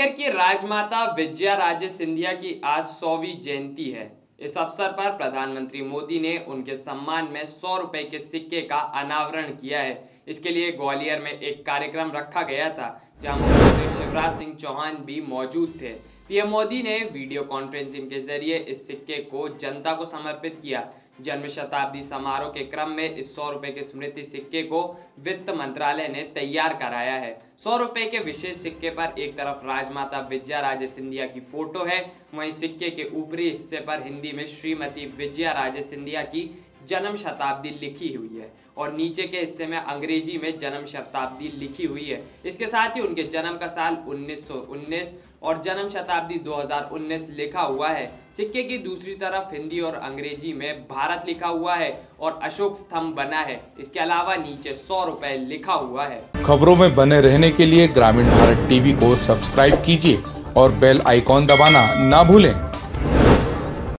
ग्वालियर की राजमाता विजया राजे सिंधिया की आज 100वीं जयंती है। इस अवसर पर प्रधानमंत्री मोदी ने उनके सम्मान में 100 रुपए के सिक्के का अनावरण किया है। इसके लिए ग्वालियर में एक कार्यक्रम रखा गया था, जहां मुख्यमंत्री शिवराज सिंह चौहान भी मौजूद थे। पीएम मोदी ने वीडियो कॉन्फ्रेंसिंग के जरिए इस सिक्के को जनता को समर्पित किया। जन्म शताब्दी समारोह के क्रम में इस 100 रुपए के स्मृति सिक्के को वित्त मंत्रालय ने तैयार कराया है। 100 रुपए के विशेष सिक्के पर एक तरफ राजमाता विजया राजे सिंधिया की फोटो है, वहीं सिक्के के ऊपरी हिस्से पर हिंदी में श्रीमती विजया राजे सिंधिया की जन्म शताब्दी लिखी हुई है और नीचे के हिस्से में अंग्रेजी में जन्म शताब्दी लिखी हुई है। इसके साथ ही उनके जन्म का साल 1919 और जन्म शताब्दी 2019 लिखा हुआ है। सिक्के की दूसरी तरफ हिंदी और अंग्रेजी में भारत लिखा हुआ है और अशोक स्तंभ बना है। इसके अलावा नीचे 100 रुपए लिखा हुआ है। खबरों में बने रहने के लिए ग्रामीण भारत टीवी को सब्सक्राइब कीजिए और बेल आइकॉन दबाना ना भूलें।